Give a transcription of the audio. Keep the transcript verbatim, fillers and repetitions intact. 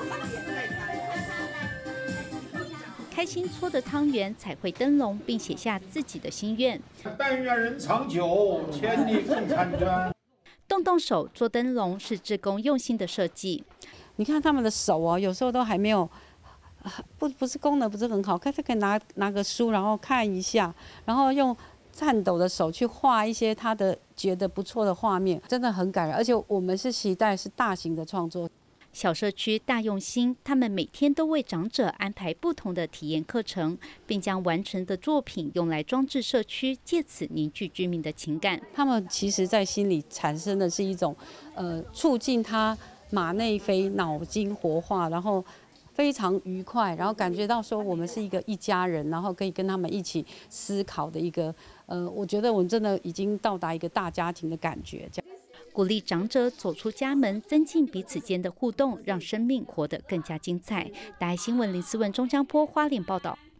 开心搓的汤圆，彩绘灯笼，并写下自己的心愿。 但愿人长久，千里共婵娟。 动动手做灯笼是志工用心的设计。 你看他们的手哦，有时候都还没有，不不是功能不是很好，可是可以拿拿个书，然后看一下，然后用颤抖的手去画一些他的觉得不错的画面，真的很感人。而且我们是期待是大型的创作。 小社区大用心，他们每天都为长者安排不同的体验课程，并将完成的作品用来装置社区，借此凝聚居民的情感。 他们其实在心里产生的是一种，呃，促进他马内啡、脑筋活化，然后非常愉快，然后感觉到说我们是一个一家人，然后可以跟他们一起思考的一个，呃，我觉得我们真的已经到达一个大家庭的感觉。这样。 鼓励长者走出家门，增进彼此间的互动，让生命活得更加精彩。大爱新闻林思文、钟江波花莲报道。